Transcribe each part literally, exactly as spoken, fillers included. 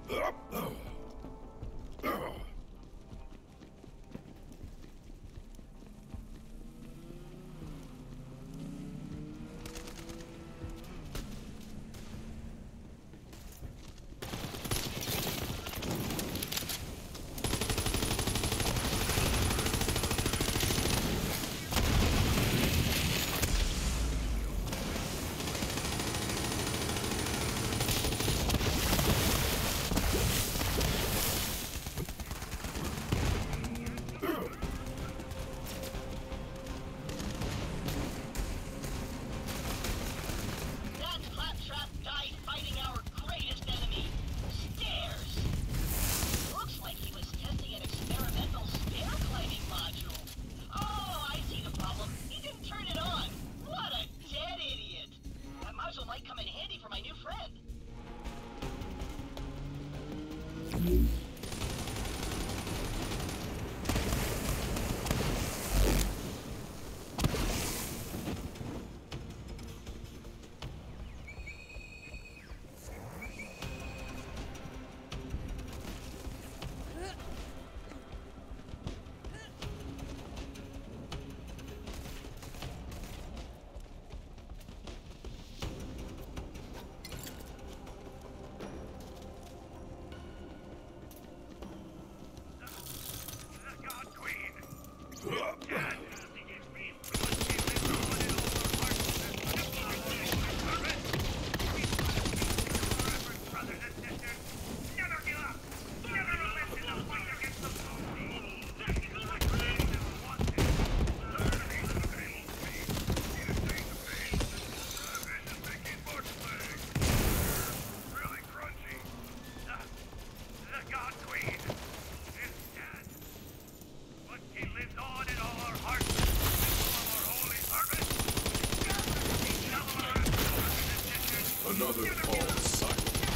Another false sight.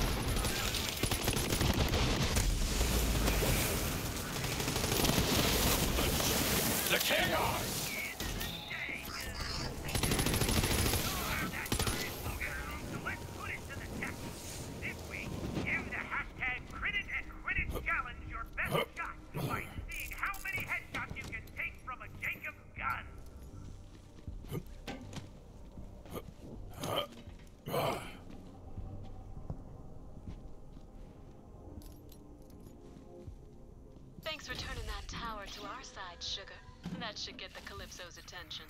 The chaos! Thanks for turning that tower to our side, Sugar. That should get the Calypso's attention.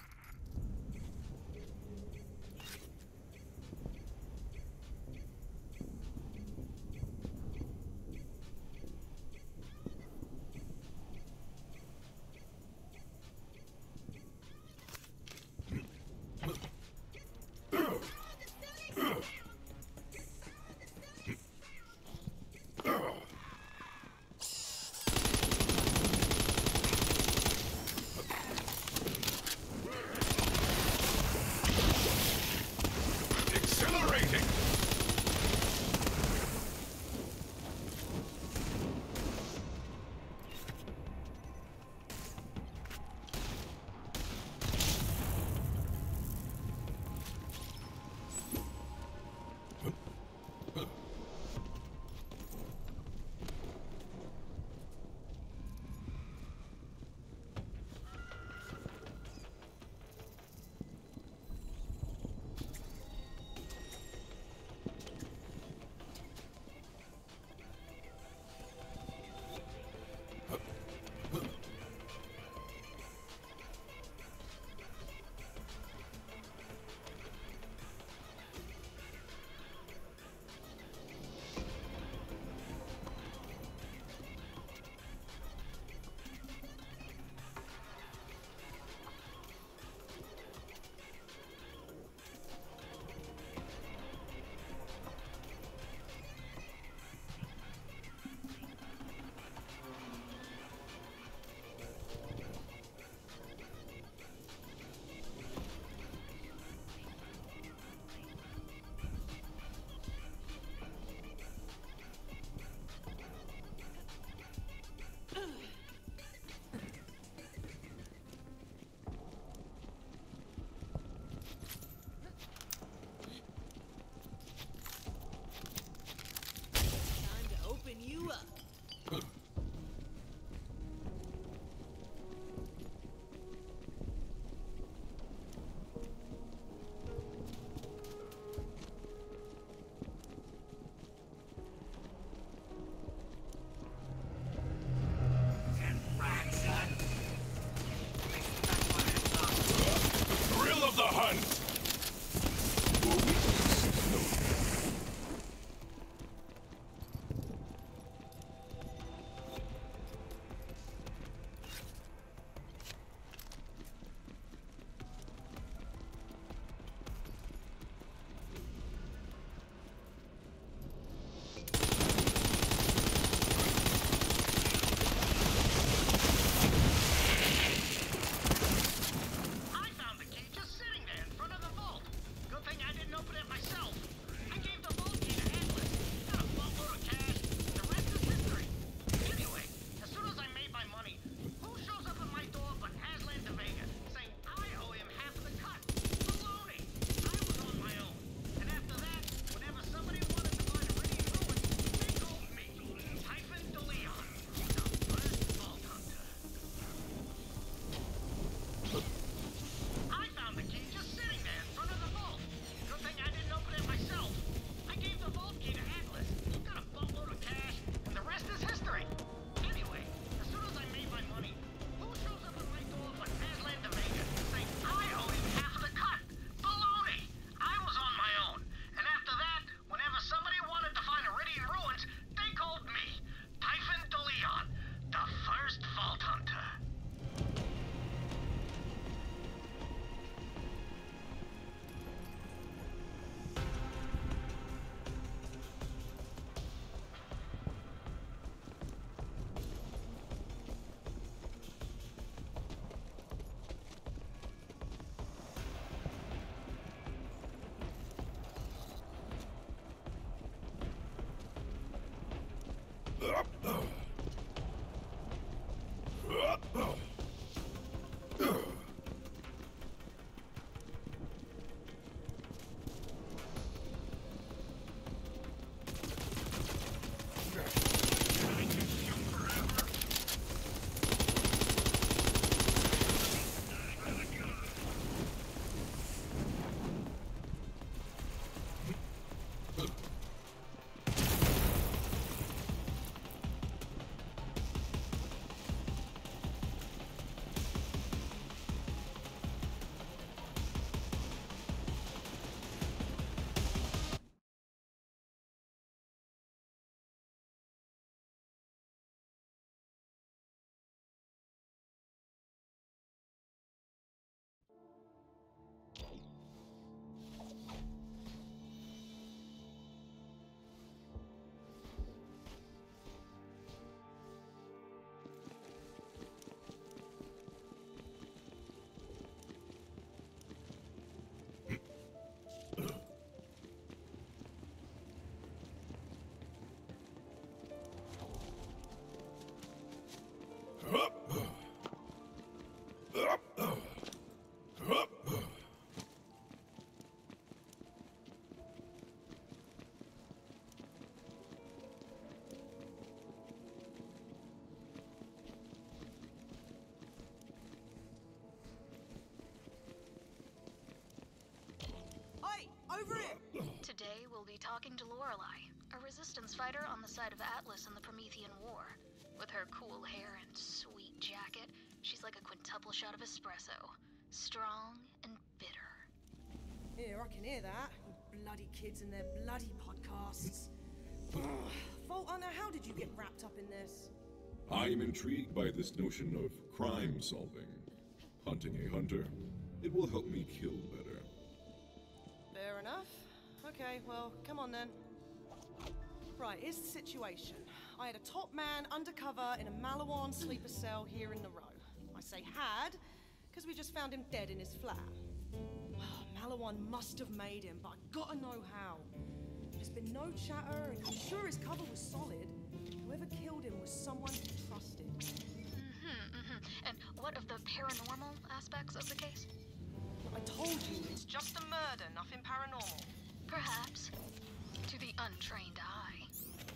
be talking to Lorelei, a resistance fighter on the side of Atlas in the Promethean War. With her cool hair and sweet jacket, she's like a quintuple shot of espresso. Strong and bitter. Yeah, I can hear that. You bloody kids and their bloody podcasts. Vault Hunter, how did you get wrapped up in this? I am intrigued by this notion of crime solving. Hunting a hunter, it will help me kill better. Fair enough. Okay, well, come on then. Right, here's the situation. I had a top man undercover in a Malawan sleeper cell here in the row. I say had, because we just found him dead in his flat. Malawan must have made him, but I gotta know how. There's been no chatter, and I'm sure his cover was solid. Whoever killed him was someone he trusted. Mm-hmm, mm-hmm. And what of the paranormal aspects of the case? I told you, it's just a murder, nothing paranormal. Perhaps. To the untrained eye.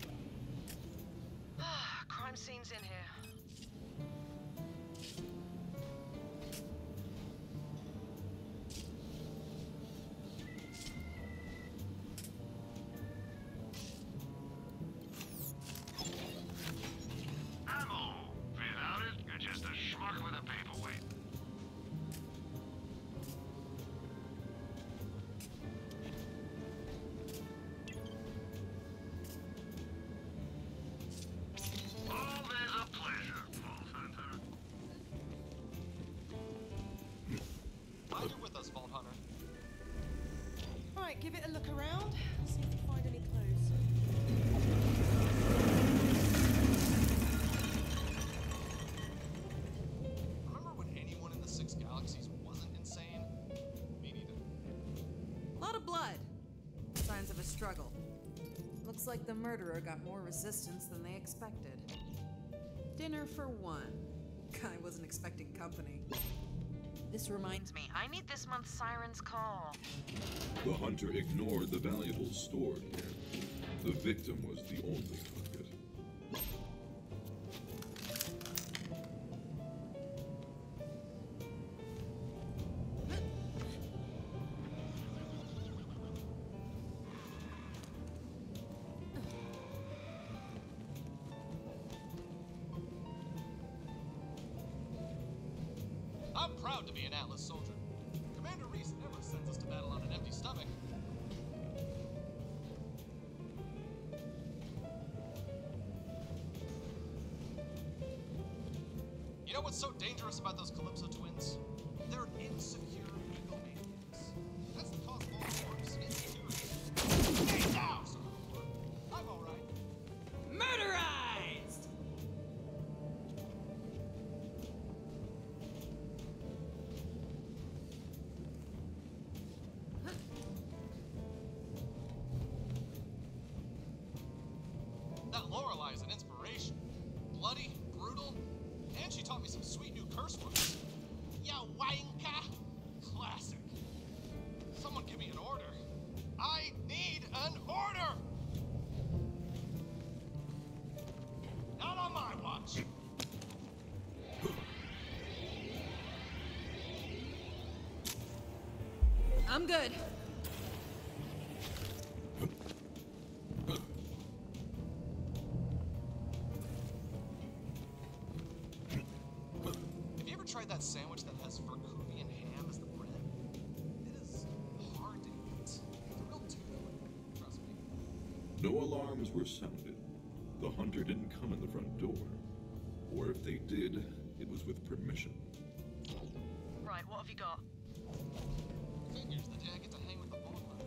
Crime scene's in here. Ammo! Without it, you're just a schmuck with a paperweight. Always a pleasure, Vault Hunter. Glad you're with us, Vault Hunter. Alright, give it a look around. See if you find any clues. Remember when anyone in the Six Galaxies wasn't insane? Me neither. A lot of blood. Signs of a struggle. Looks like the murderer got more resistance than they expected. Dinner for one. Guy wasn't expecting company. This reminds me, I need this month's Siren's Call. The hunter ignored the valuables stored here. The victim was the only target. I'm proud to be an Atlas soldier. Commander Reese never sends us to battle on an empty stomach. You know what's so dangerous about those Calypso twins? They're insecure egomaniacs. That's the cause of all wars, insecurity. Hey, now! I'm alright. Murderized! That Lorelei is an inspiration. Bloody, brutal, and she taught me some sweet new curse words. Ya wanka! Classic. Someone give me an order. I need an order! Not on my watch. I'm good. Have you ever tried that sandwich that has Verkuvian ham as the bread? It is hard to eat. It's a real tooth. Trust me. No alarms were sounded. The hunter didn't come in the front door. Or if they did, it was with permission. Right, what have you got? Figures the day I get to hang with the Vault Hunter.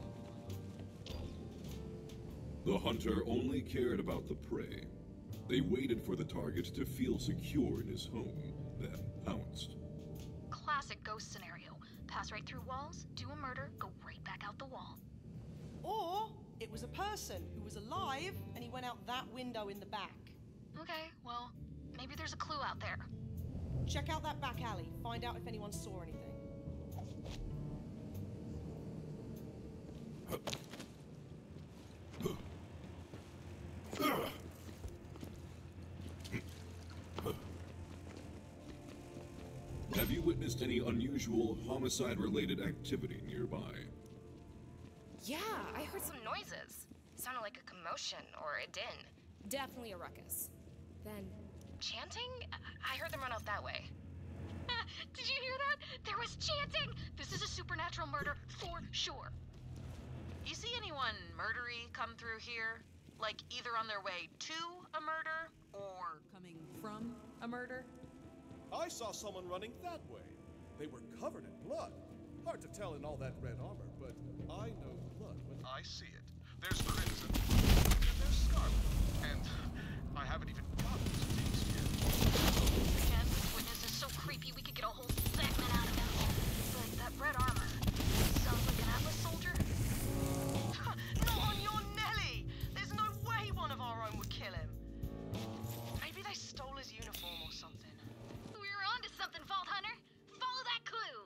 The hunter only cared about the prey. They waited for the target to feel secure in his home, then pounced. Classic ghost scenario. Pass right through walls, do a murder, go right back out the wall. Or it was a person who was alive and he went out that window in the back. Okay, well, maybe there's a clue out there. Check out that back alley. Find out if anyone saw anything. Have you witnessed any unusual homicide-related activity nearby? Yeah, I heard some noises. like a commotion or a din. Definitely a ruckus. Then... Chanting? I heard them run out that way. Did you hear that? There was chanting! This is a supernatural murder for sure. You see anyone murdery come through here? Like either on their way to a murder or Coming from a murder? I saw someone running that way. They were covered in blood. Hard to tell in all that red armor, but I know blood when I see it. There's crimson, and there's scarlet, and I haven't even gotten to these yet. Man, this witness is so creepy we could get a whole segment out of him. But that red armor sounds like an Atlas soldier. not on your Nelly! There's no way one of our own would kill him. Maybe they stole his uniform or something. We were onto something, Vault Hunter. Follow that clue.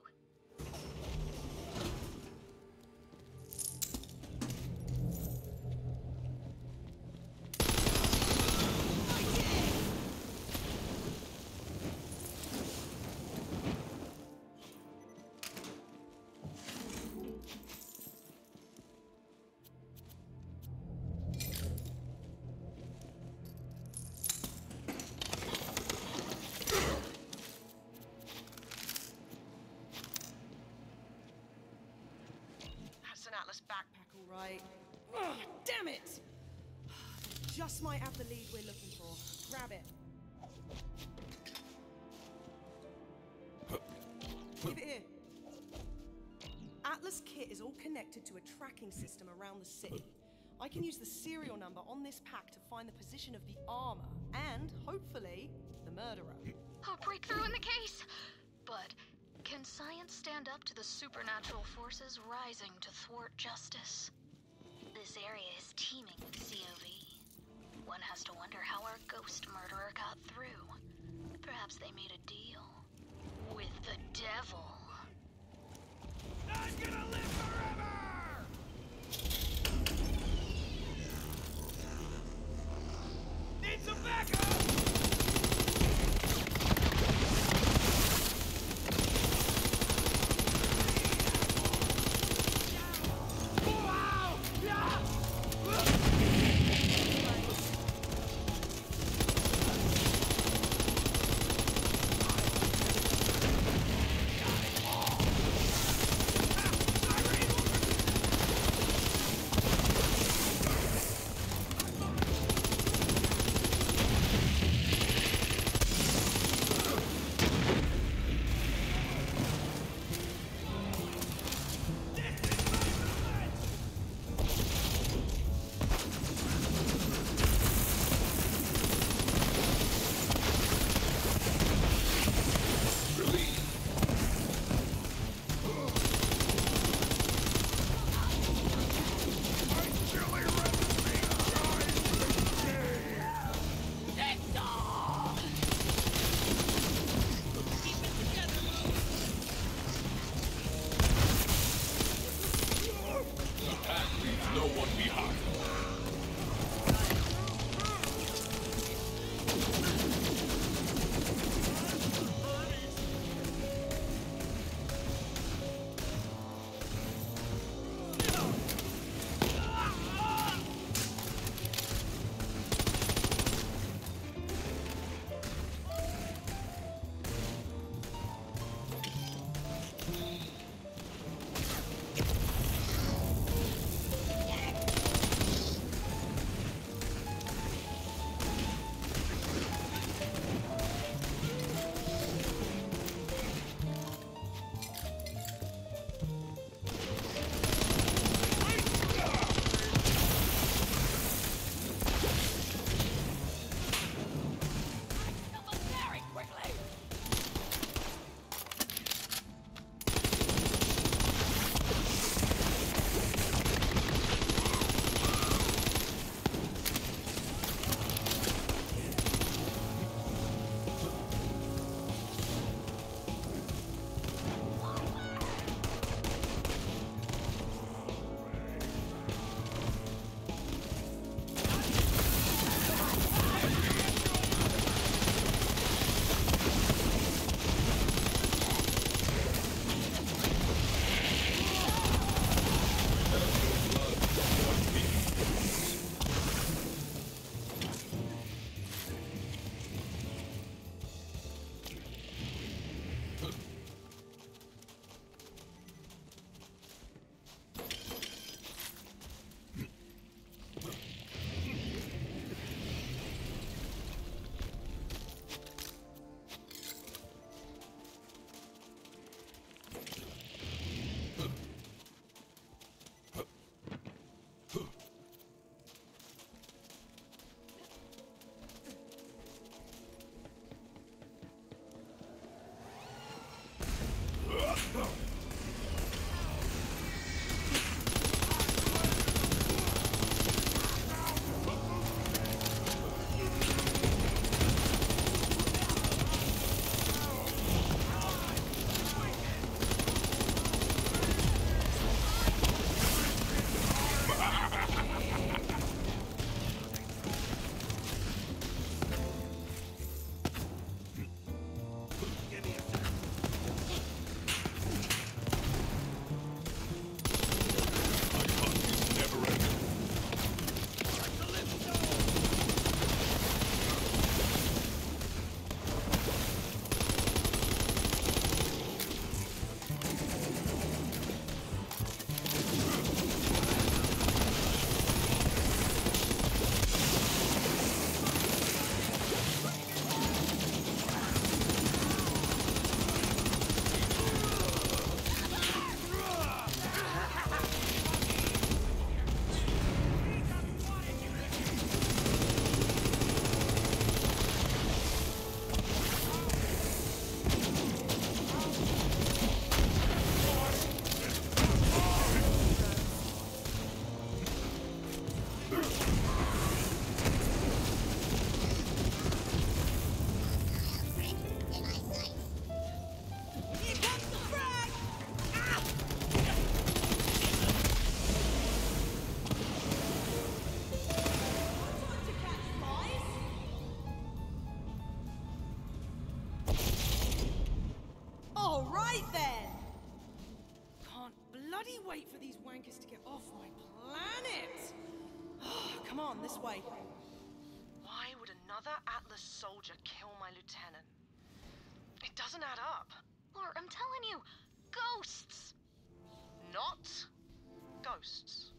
That's an Atlas backpack. All right. Ugh, damn it! Just might have the lead we're looking for. Grab it. Leave it here. Atlas kit is all connected to a tracking system around the city. I can use the serial number on this pack to find the position of the armor and, hopefully, the murderer. A breakthrough in the case! But can science stand up to the supernatural forces rising to thwart justice? This area is teeming with C O V. One has to wonder how our ghost murderer got through. Perhaps they made a deal with the devil. I'm gonna live forever! Need some backup! Sorry! Come on, this way. Why would another Atlas soldier kill my lieutenant? It doesn't add up. Lore, I'm telling you, ghosts! Not ghosts.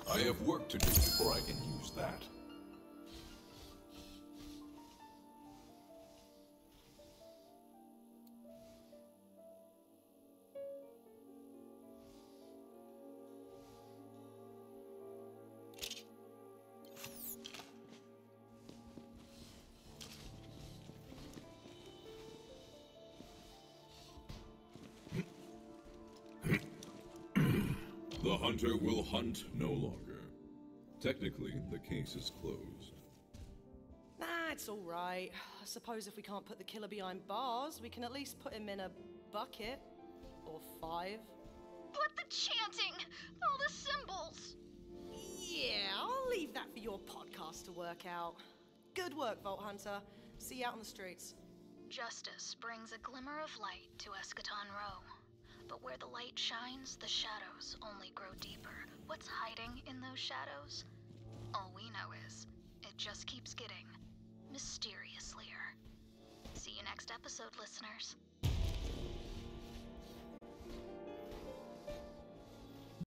I have work to do before I can use that. The hunter will hunt no longer. Technically, the case is closed. Nah, it's all right. I suppose if we can't put the killer behind bars, we can at least put him in a bucket. Or five. But the chanting! All the symbols! Yeah, I'll leave that for your podcast to work out. Good work, Vault Hunter. See you out on the streets. Justice brings a glimmer of light to Eschaton Row. But where the light shines, the shadows only grow deeper. What's hiding in those shadows? All we know is, it just keeps getting mysteriouslier. See you next episode, listeners.